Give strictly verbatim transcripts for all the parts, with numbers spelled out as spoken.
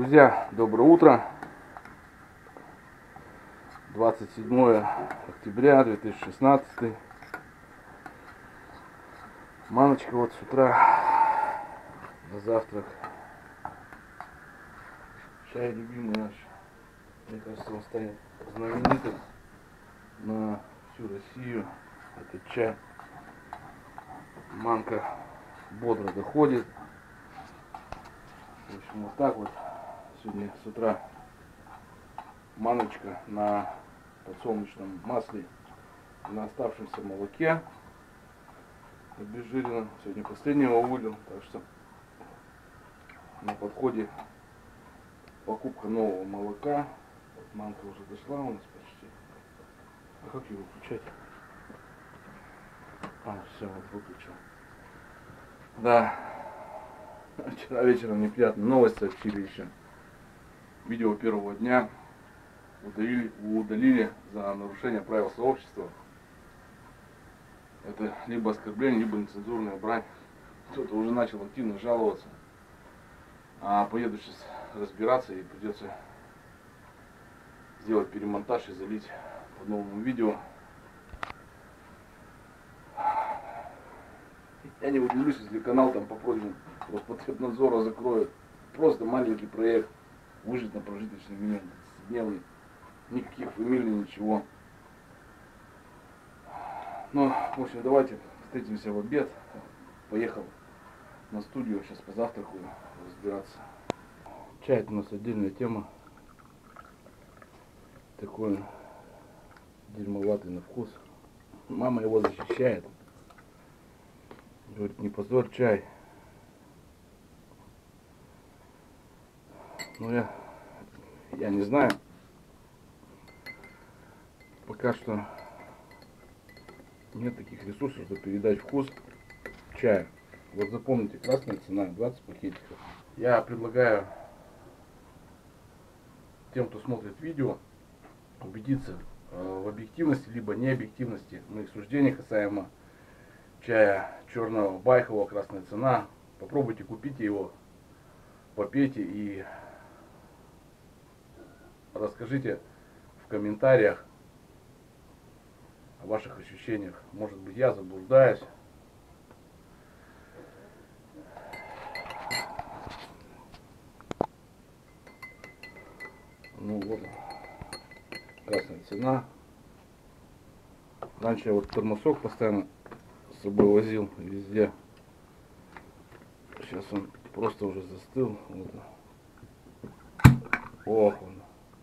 Друзья, доброе утро. двадцать седьмое октября две тысячи шестнадцатый. Маночка вот с утра на завтрак. Чай любимый наш. Мне кажется, он станет знаменитым на всю Россию. Этот чай. Манка бодро доходит. В общем, вот так вот. Сегодня с утра маночка на подсолнечном масле, на оставшемся молоке обезжиренном. Сегодня последнего вылил, так что на подходе покупка нового молока. Вот манка уже дошла у нас почти. А как его выключать? А, все, вот выключил. Да. Вчера вечером неприятную новость сообщили еще. Видео первого дня удалили, удалили за нарушение правил сообщества. Это либо оскорбление, либо нецензурная брань. Кто-то уже начал активно жаловаться. А поеду сейчас разбираться, и придется сделать перемонтаж и залить по новому видео. Я не удивлюсь, если канал там по просьбе Роспотребнадзора закроют. Просто маленький проект. Выжить на прожиточный минимум дневный. Никаких фамилий, ничего. Ну, в общем, давайте встретимся в обед. Поехал на студию, сейчас позавтракаю, разбираться. Чай — это у нас отдельная тема. Такой дерьмоватый на вкус. Мама его защищает. Говорит, не позорь чай. Ну я, я не знаю. Пока что нет таких ресурсов, чтобы передать вкус чая. Вот запомните, красная цена двадцать пакетиков. Я предлагаю тем, кто смотрит видео, убедиться в объективности либо необъективности моих суждений касаемо чая черного байхового, красная цена. Попробуйте, купите его, попейте и расскажите в комментариях о ваших ощущениях. Может быть, я заблуждаюсь. Ну вот, красная цена. Раньше я вот термосок постоянно с собой возил везде. Сейчас он просто уже застыл. Вот. Ох он.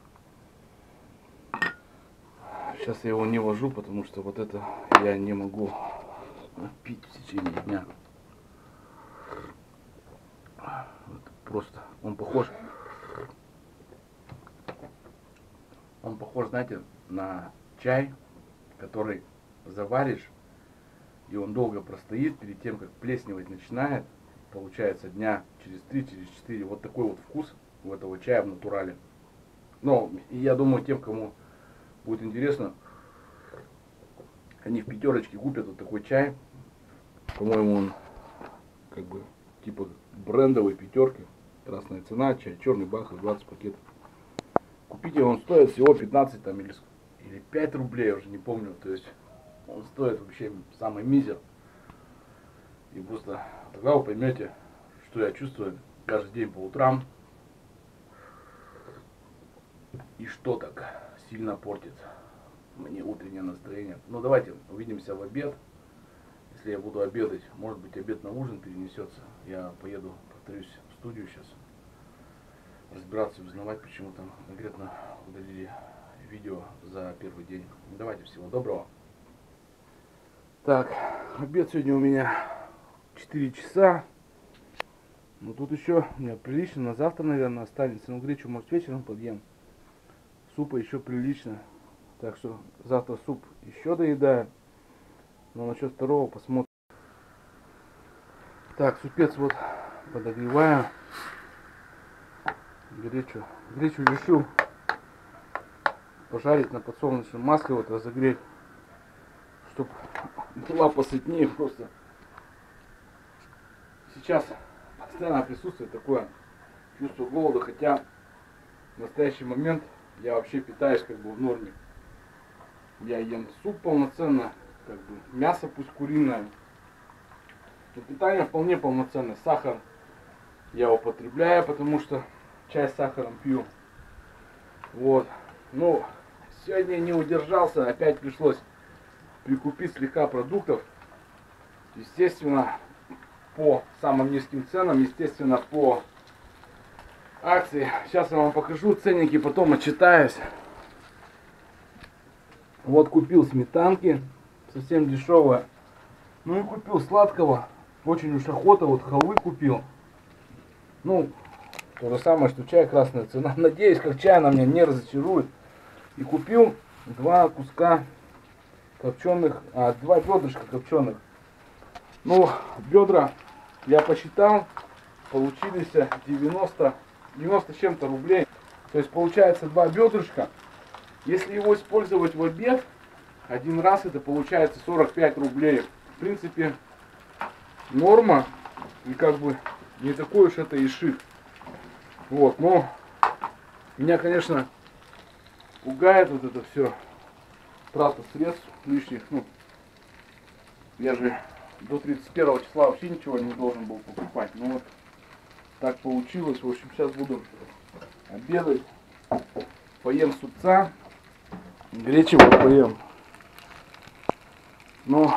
Сейчас я его не вожу, потому что вот это я не могу пить в течение дня. Вот просто он похож. Он похож, знаете, на чай, который заваришь, и он долго простоит перед тем, как плесневать начинает. Получается дня через три, через четыре. Вот такой вот вкус у этого чая в натурале. Но я думаю, тем, кому будет интересно, они в пятерочке купят вот такой чай. По-моему, он как бы типа брендовой пятерки. Красная цена, чай черный байховый, двадцать пакетов. Купите, он стоит всего пятнадцать там, или, или пять рублей, я уже не помню. То есть он стоит вообще самый мизер. И просто тогда вы поймете, что я чувствую каждый день по утрам. И что так сильно портит мне утреннее настроение. Ну давайте увидимся в обед. Если я буду обедать, может быть, обед на ужин перенесется. Я поеду, повторюсь, в студию сейчас. Разбираться, узнавать, почему там конкретно удалили видео за первый день. Давайте, всего доброго. Так, обед сегодня у меня четыре часа. Ну тут еще у меня прилично на завтра, наверное, останется. Ну гречу, может, вечером подъем. Супа еще прилично. Так что завтра суп еще доедаю. Но насчет второго посмотрим. Так, супец вот подогреваю. Гречу. Гречу решил пожарить на подсолнечном масле, вот разогреть, чтобы была посытнее просто. Сейчас постоянно присутствует такое чувство голода, хотя в настоящий момент я вообще питаюсь как бы в норме. Я ем суп полноценно, как бы мясо пусть куриное. Но питание вполне полноценное. Сахар я употребляю, потому что чай с сахаром пью. Вот. Ну, сегодня не удержался, опять пришлось прикупить слегка продуктов. Естественно, по самым низким ценам, естественно, по акции. Сейчас я вам покажу ценники, потом отчитаюсь. Вот купил сметанки, совсем дешевая. Ну и купил сладкого, очень уж охота, вот халвы купил. Ну, то же самое, что чай, красная цена. Надеюсь, как чай она меня не разочарует. И купил два куска копченых, а, два бедрышка копченых. Ну, бедра я посчитал, получились девяносто, девяносто с чем-то рублей. То есть получается два бедрышка. Если его использовать в обед, один раз это получается сорок пять рублей. В принципе, норма. И как бы не такой уж это и шик. Вот, но меня, конечно, пугает вот это все. Трата средств лишних. Ну, я же до тридцать первого числа вообще ничего не должен был покупать. Ну вот так получилось. В общем, сейчас буду обедать. Поем супца. Гречевого поем. Ну,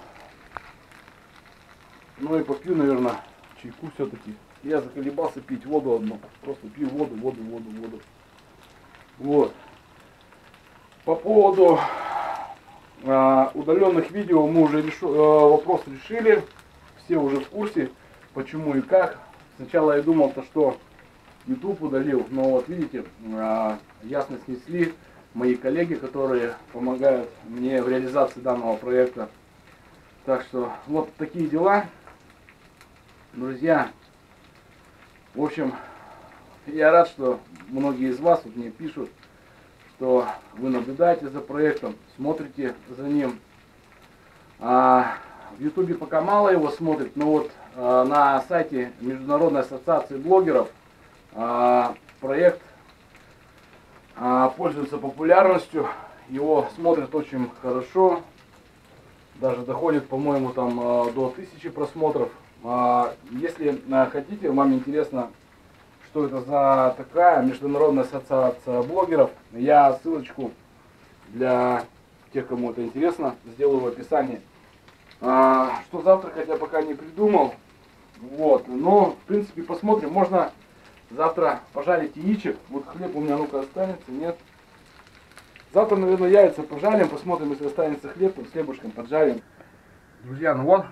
ну и попью, наверное, чайку все-таки. Я заколебался пить воду одну. Просто пью воду, воду, воду, воду. Вот. По поводу э, удаленных видео мы уже решу, э, вопрос решили. Все уже в курсе, почему и как. Сначала я думал, то, что YouTube удалил, но вот видите, э, ясно снесли мои коллеги, которые помогают мне в реализации данного проекта. Так что вот такие дела, друзья. В общем, я рад, что многие из вас вот мне пишут, что вы наблюдаете за проектом, смотрите за ним. А, в Ютубе пока мало его смотрит, но вот а, на сайте Международной ассоциации блогеров а, проект а, пользуется популярностью, его смотрят очень хорошо, даже доходит, по-моему, там а, до тысячи просмотров. А, если а, хотите, вам интересно, что это за такая Международная ассоциация блогеров, я ссылочку для тех, кому это интересно, сделаю в описании. А, что завтракать я пока не придумал. Вот, но в принципе посмотрим. Можно завтра пожарить яичек. Вот хлеб у меня, ну-ка, останется, нет. Завтра, наверное, яйца пожарим, посмотрим, если останется хлеб, то с хлебушком поджарим. Друзья, ну вот,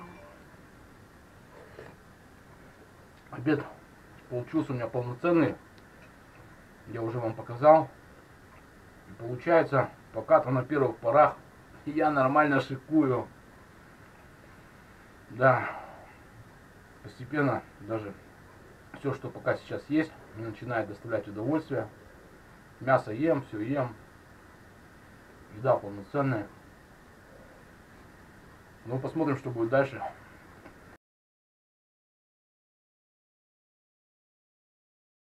обед получился у меня полноценный. Я уже вам показал. И получается, пока-то на первых порах я нормально шикую. Да, постепенно даже все, что пока сейчас есть, мне начинает доставлять удовольствие. Мясо ем, все ем. Еда полноценная. Ну, посмотрим, что будет дальше.